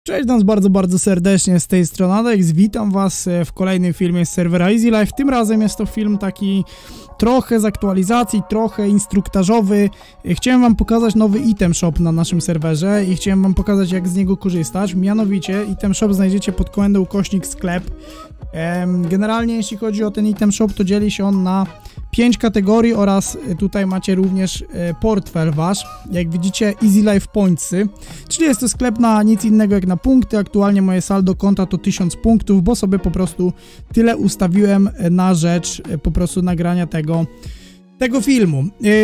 Cześć nas bardzo serdecznie, z tej strony Adex, witam was w kolejnym filmie z serwera Easy Life. Tym razem jest to film taki trochę z aktualizacji, trochę instruktażowy. Chciałem wam pokazać nowy item shop na naszym serwerze i chciałem wam pokazać, jak z niego korzystać. Mianowicie item shop znajdziecie pod komendą /sklep. Generalnie jeśli chodzi o ten item shop, to dzieli się on na 5 kategorii oraz tutaj macie również portfel wasz, jak widzicie Easy Life Pointsy, czyli jest to sklep na nic innego jak na punkty. Aktualnie moje saldo konta to 1000 punktów, bo sobie po prostu tyle ustawiłem na rzecz po prostu nagrania tego filmu.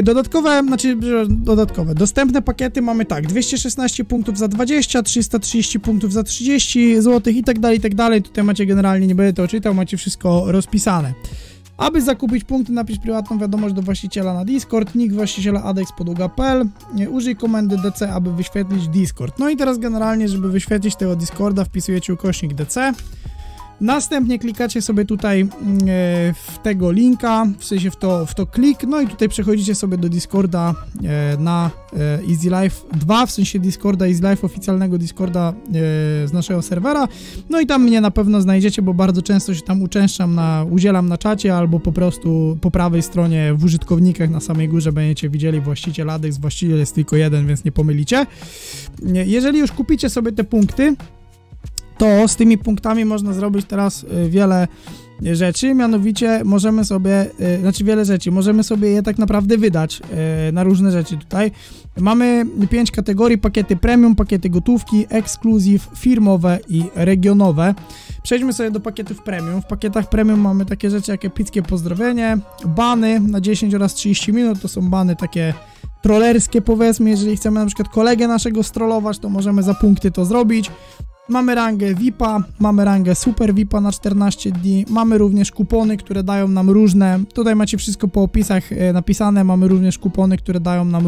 Dostępne pakiety mamy tak: 216 punktów za 20, 330 punktów za 30 zł i tak dalej. Tutaj macie generalnie, nie będę to czytał, macie wszystko rozpisane. Aby zakupić punkty, napisz prywatną wiadomość do właściciela na Discord, nick właściciela adexpodługa.pl, użyj komendy DC, aby wyświetlić Discord. No i teraz generalnie, żeby wyświetlić tego Discorda, wpisujecie /DC. Następnie klikacie sobie tutaj w tego linka, w sensie w to klik, no i tutaj przechodzicie sobie do Discorda na Easy Life 2, w sensie Discorda Easy Life, oficjalnego Discorda z naszego serwera. No i tam mnie na pewno znajdziecie, bo bardzo często się tam udzielam na czacie, albo po prostu po prawej stronie w użytkownikach na samej górze będziecie widzieli właściciel Adex, właściciel jest tylko jeden, więc nie pomylicie. Jeżeli już kupicie sobie te punkty, to z tymi punktami można zrobić teraz wiele rzeczy, mianowicie możemy sobie, możemy sobie je tak naprawdę wydać na różne rzeczy tutaj. Mamy 5 kategorii: pakiety premium, pakiety gotówki, ekskluzyw, firmowe i regionowe. Przejdźmy sobie do pakietów premium. W pakietach premium mamy takie rzeczy jak epickie pozdrowienie, bany na 10 oraz 30 minut, to są bany takie trollerskie, powiedzmy. Jeżeli chcemy na przykład kolegę naszego strollować, to możemy za punkty to zrobić. Mamy rangę VIP-a, mamy rangę Super VIP-a na 14 dni, mamy również kupony, które dają nam różne, tutaj macie wszystko po opisach napisane, mamy również kupony, które dają nam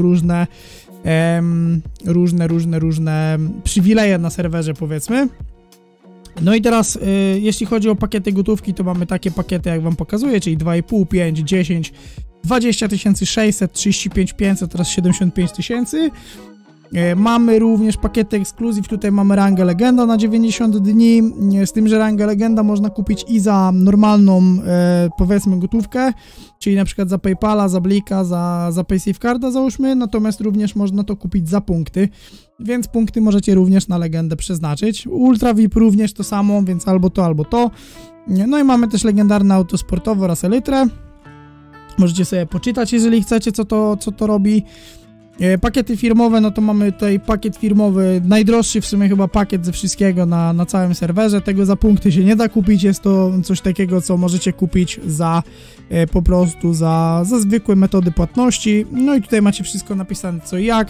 różne przywileje na serwerze, powiedzmy. No i teraz jeśli chodzi o pakiety gotówki, to mamy takie pakiety, jak wam pokazuję, czyli 2,5, 5, 10, 20 600, 35 500 oraz 75 000. Mamy również pakiety ekskluzyw, tutaj mamy rangę legenda na 90 dni, z tym, że rangę legenda można kupić i za normalną, powiedzmy, gotówkę, czyli na przykład za PayPala, za Blika, za PaySafeCarda załóżmy, natomiast również można to kupić za punkty, więc punkty możecie również na legendę przeznaczyć. Ultra VIP również to samo, więc albo to. No i mamy też legendarne auto sportowe oraz elytrę. Możecie sobie poczytać, jeżeli chcecie, co to robi. Pakiety firmowe, no to mamy tutaj pakiet firmowy, najdroższy w sumie chyba pakiet ze wszystkiego na całym serwerze. Tego za punkty się nie da kupić, jest to coś takiego, co możecie kupić po prostu za zwykłe metody płatności. No i tutaj macie wszystko napisane co i jak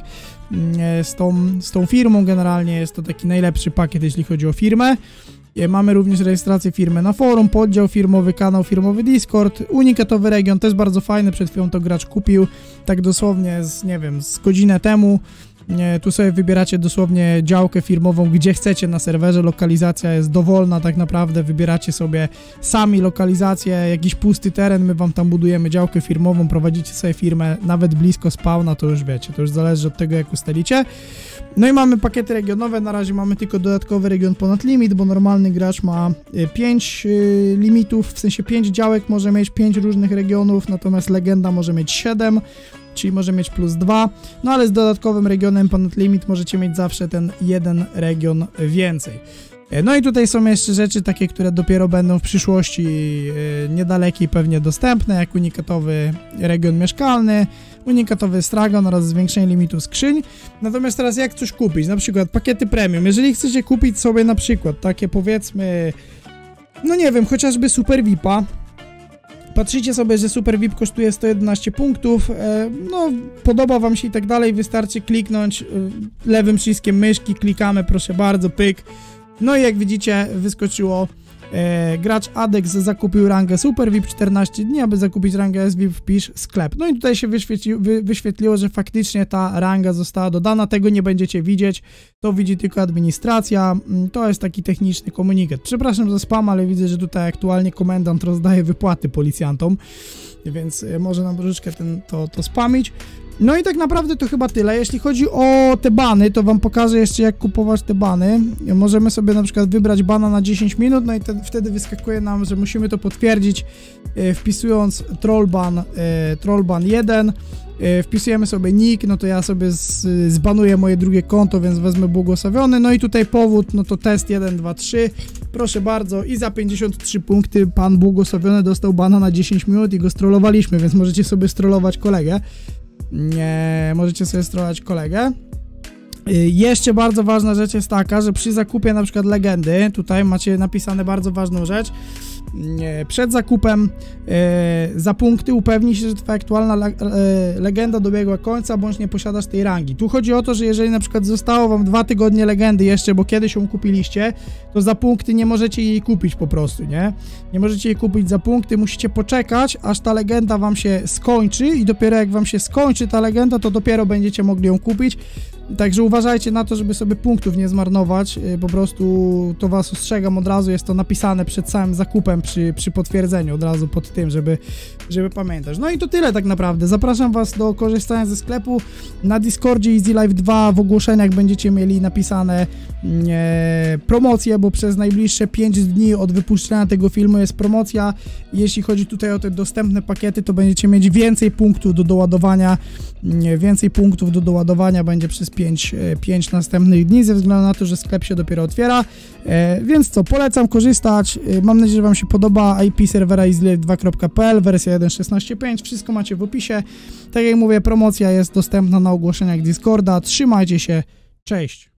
z tą firmą. Generalnie jest to taki najlepszy pakiet, jeśli chodzi o firmę. Mamy również rejestrację firmy na forum, poddział firmowy, kanał firmowy Discord, unikatowy region, to jest bardzo fajne, przed chwilą to gracz kupił, tak dosłownie z godzinę temu. Tu sobie wybieracie dosłownie działkę firmową, gdzie chcecie na serwerze, lokalizacja jest dowolna tak naprawdę, wybieracie sobie sami lokalizację, jakiś pusty teren, my wam tam budujemy działkę firmową, prowadzicie sobie firmę nawet blisko spawna, to już wiecie, to już zależy od tego, jak ustalicie. No i mamy pakiety regionowe, na razie mamy tylko dodatkowy region ponad limit, bo normalny gracz ma 5 limitów, w sensie 5 działek może mieć, 5 różnych regionów, natomiast legenda może mieć 7, czyli może mieć +2, no ale z dodatkowym regionem ponad limit możecie mieć zawsze ten jeden region więcej. No i tutaj są jeszcze rzeczy takie, które dopiero będą w przyszłości niedalekiej pewnie dostępne, jak unikatowy region mieszkalny, unikatowy stragon oraz zwiększenie limitu skrzyń. Natomiast teraz jak coś kupić, na przykład pakiety premium, jeżeli chcecie kupić sobie na przykład takie, powiedzmy, no nie wiem, chociażby Super VIP-a, patrzycie sobie, że Super VIP kosztuje 111 punktów, no podoba wam się i tak dalej, wystarczy kliknąć lewym przyciskiem myszki, klikamy, proszę bardzo, pyk. No i jak widzicie, wyskoczyło, gracz Adex zakupił rangę Super VIP 14 dni, aby zakupić rangę S-VIP wpisz sklep. No i tutaj się wyświetliło, że faktycznie ta ranga została dodana, tego nie będziecie widzieć, to widzi tylko administracja, to jest taki techniczny komunikat. Przepraszam za spam, ale widzę, że tutaj aktualnie komendant rozdaje wypłaty policjantom, więc może nam troszeczkę to spamić. No i tak naprawdę to chyba tyle. Jeśli chodzi o te bany, to wam pokażę jeszcze, jak kupować te bany. Możemy sobie na przykład wybrać bana na 10 minut, no i wtedy wyskakuje nam, że musimy to potwierdzić, wpisując trollban 1. Wpisujemy sobie nick, no to ja sobie zbanuję moje drugie konto, więc wezmę błogosławiony, no i tutaj powód, no to test 1, 2, 3, proszę bardzo, i za 53 punkty pan błogosławiony dostał bana na 10 minut i go strollowaliśmy, więc możecie sobie strollować kolegę. Nie, możecie sobie strollować kolegę. Jeszcze bardzo ważna rzecz jest taka, że przy zakupie na przykład legendy, tutaj macie napisane bardzo ważną rzecz, przed zakupem za punkty upewnij się, że twoja aktualna legenda dobiegła końca, bądź nie posiadasz tej rangi. Tu chodzi o to, że jeżeli na przykład zostało wam 2 tygodnie legendy jeszcze, bo kiedyś ją kupiliście, to za punkty nie możecie jej kupić po prostu, nie? Nie możecie jej kupić za punkty, musicie poczekać, aż ta legenda wam się skończy i dopiero jak wam się skończy ta legenda, to dopiero będziecie mogli ją kupić. Także uważajcie na to, żeby sobie punktów nie zmarnować, po prostu to was ostrzegam od razu, jest to napisane przed samym zakupem, przy potwierdzeniu od razu pod tym, żeby pamiętać. No i to tyle tak naprawdę, zapraszam was do korzystania ze sklepu na Discordzie Easy Life 2, w ogłoszeniach będziecie mieli napisane promocje, bo przez najbliższe 5 dni od wypuszczenia tego filmu jest promocja. Jeśli chodzi tutaj o te dostępne pakiety, to będziecie mieć więcej punktów do doładowania, będzie przez 5 następnych dni, ze względu na to, że sklep się dopiero otwiera, więc co, polecam korzystać, mam nadzieję, że wam się podoba. IP serwera easylife2.pl, wersja 1.16.5, wszystko macie w opisie. Tak jak mówię, promocja jest dostępna na ogłoszeniach Discorda, trzymajcie się, cześć!